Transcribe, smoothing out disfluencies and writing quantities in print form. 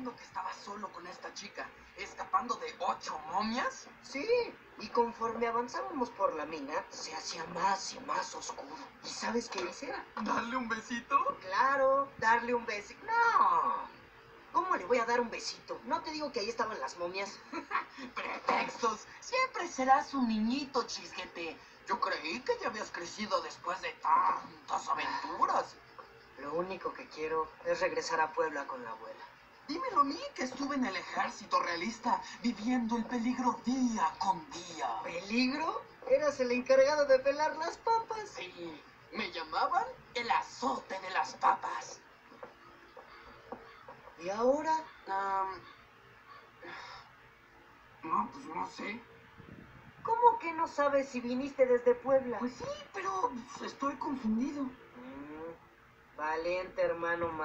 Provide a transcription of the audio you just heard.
diciendo que estaba solo con esta chica, escapando de 8 momias? Sí, y conforme avanzábamos por la mina, se hacía más y más oscuro. ¿Y sabes qué hice? ¿Darle un besito? Claro, darle un besito. No. ¿Cómo le voy a dar un besito? No te digo que ahí estaban las momias. Pretextos. Siempre serás un niñito, chisguete. Yo creí que ya habías crecido después de tantas aventuras. Lo único que quiero es regresar a Puebla con la abuela. Dímelo a mí, que estuve en el ejército realista, viviendo el peligro día con día. ¿Peligro? Eras el encargado de pelar las papas. Sí, me llamaban el azote de las papas. ¿Y ahora? No, pues no sé. ¿Cómo que no sabes si viniste desde Puebla? Pues sí, pero estoy confundido. Valiente, hermano.